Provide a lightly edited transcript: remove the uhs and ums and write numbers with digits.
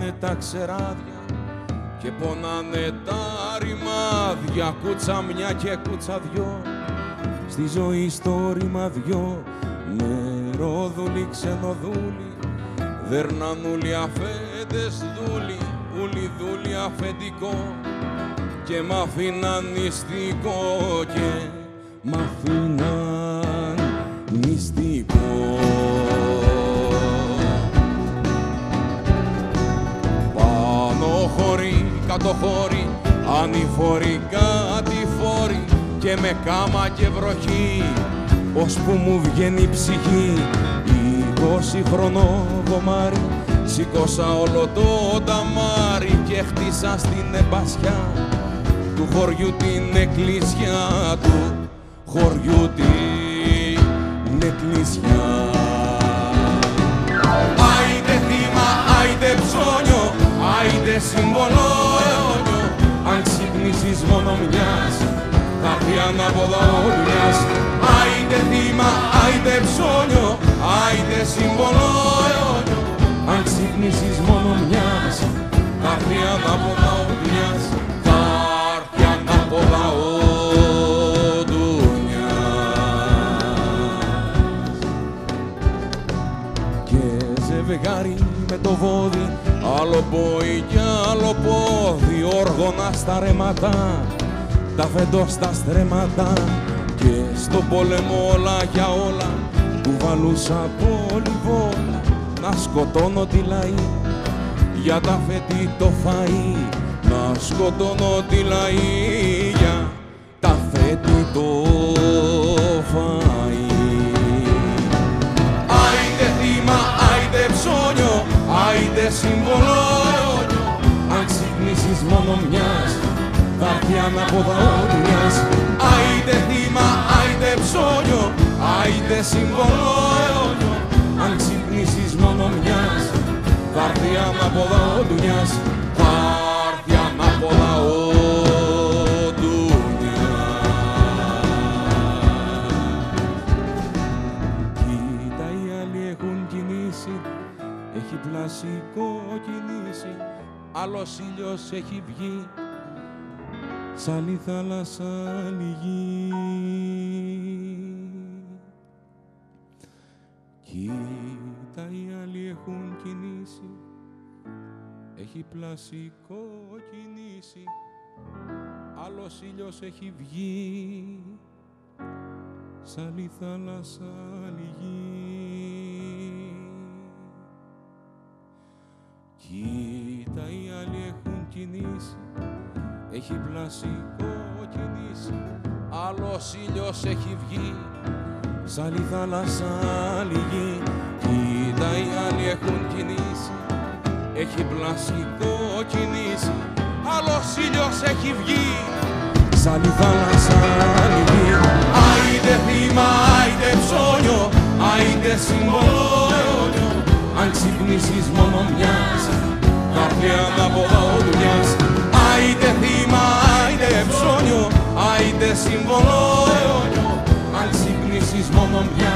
καίγουνε τα ξεράδια και πονάνε τα ρημάδια, κούτσα μια και κούτσα δυο, στη ζωή στο ρήμα δυο, μερόδουλοι ξενοδούλοι, δερνανούλοι αφέντες δούλοι, ούλοι δούλοι αφεντικό, και μ' αφήναν νηστικό και μ' αφήναν νηστικό. Πάνω χωρί, κάτω χωρί, ανηφόροι, κατηφόροι, και με κάμα και βροχή, ώσπου μου βγαίνει η ψυχή. 20 χρονό γομάρι, σήκωσα όλο το ταμάρι και χτίσα στην εμπασιά του χωριού την εκκλησιά, του χωριού την εκκλησιά. Άιντε θύμα, άιντε ψώνιο, άιντε συμβολόνιο, αν ξυπνήσεις μόνο μιας, θα έρθει ανάποδα ο μιας. Άιντε θύμα, άιντε ψώνιο, άιντε συμβολόνιο, αν ξυπνήσεις μόνο μιας, θα έρθει ανάποδα ο μιας, θα έρθει ανάποδα ο ζευγάρι με το βόδι, άλλο πόη κι άλλο πόδι, όργωνα στα ρέματα, τα φεντό στα στρέμματα, και στο πόλεμο όλα για όλα, κουβαλούσα πολυβόλα, να σκοτώνω τη λαή για τα φέτη το φαΐ, να σκοτώνω τη λαή για τα φέτη το φαΐ. Ψώνιο, άιντε συμβολόνιο, αν ξυπνήσεις μόνο μιας, θα έρθει ανάποδα ο μιας. Άιντε θύμα, άιντε ψώνιο, άιντε συμβολόνιο, αν ξυπνήσεις μόνο μιας, θα έρθει ανάποδα ο μιας, θα έρθει ανάποδα ο έχει πλασικό κινήσει, άλλος ήλιος έχει βγει, σ' άλλη θάλασσα άλλη γη. Κοίτα, οι άλλοι έχουν κινήσει, έχει πλασικό κινήσει, άλλος ήλιος έχει βγει, σ' άλλη θάλασσα άλλη γη. Κοίτα, οι άλλοι έχουν κινήσει, έχει πλασικό κινήσει, άλλος ήλιος έχει βγει, σ' άλλη θάλασσα άλλη γη. Κοίτα, οι άλλοι έχουν κινήσει, έχει πλασικό κινήσει, άλλος ήλιος έχει βγει, σ' άλλη θάλασσα άλλη γη. Άιντε θύμα, άιντε ψώνιο, άιντε συμβολόνιο, αν ξυπνήσεις μόνο μιας, θα έρθει ανάποδα ο μιας. Άιντε θύμα, άιντε ψώνιο, άιντε συμβολόνιο, αν ξυπνήσεις μόνο μιας,